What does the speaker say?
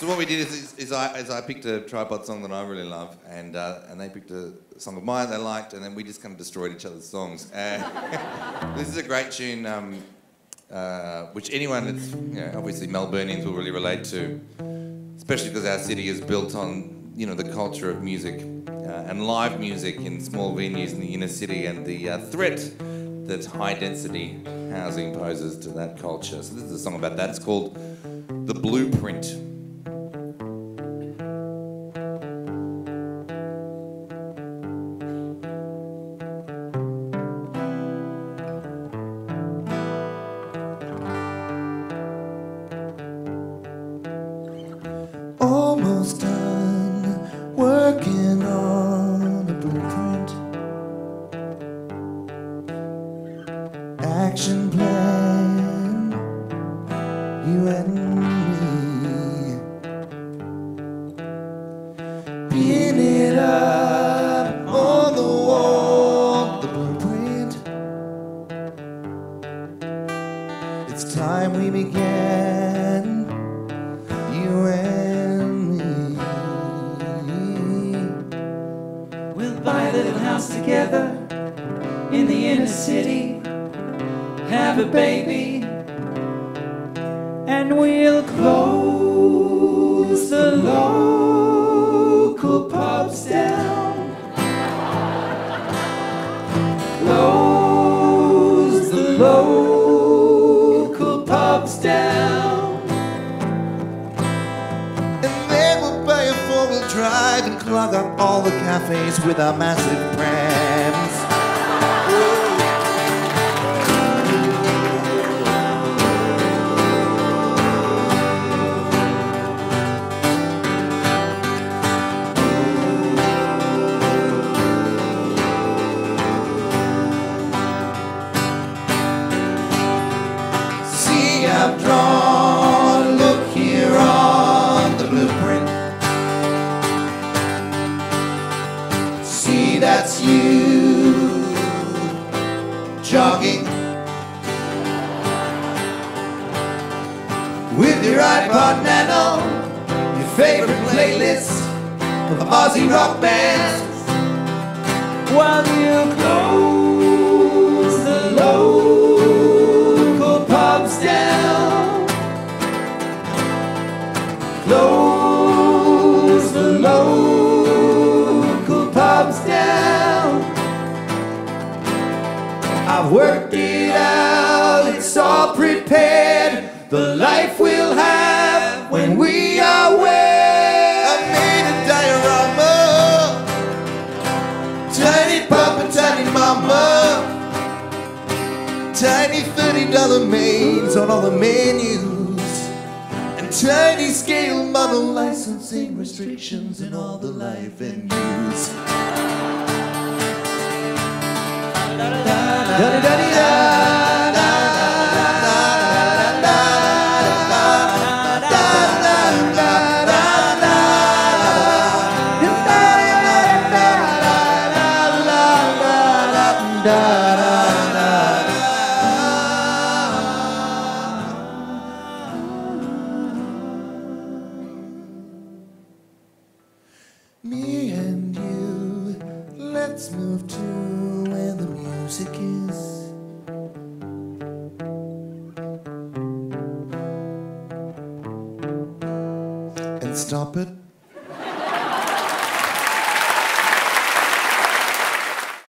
So what we did is I picked a tripod song that I really love, and they picked a song of mine they liked, and then we just kind of destroyed each other's songs. This is a great tune, which anyone that's obviously Melburnians will really relate to, especially because our city is built on the culture of music and live music in small venues in the inner city, and the threat that high density housing poses to that culture. So this is a song about that. It's called The Blueprint. Almost done working on a blueprint, action plan, you and me. Pin it up on the wall, the blueprint. It's time we began, you and me. We'll buy a little house together in the inner city, have a baby, and we'll close the local pubs down. Close the local pubs down. And then we'll buy a four-wheel drive and clog up all the cafes with our massive prams. See, I've drawn, look here on the blueprint. See, that's you jogging with your iPod Nano, your favorite playlist of Aussie rock bands, While you close the local pubs down. Close the local pubs down. I've worked it out, it's all prepared. The life we'll have when we are wed. I made a diorama, tiny papa, tiny mama, tiny $30 maids on all the menus, and tiny scale model licensing restrictions in all the live venues. Me and you, let's move to where the music is. And stop it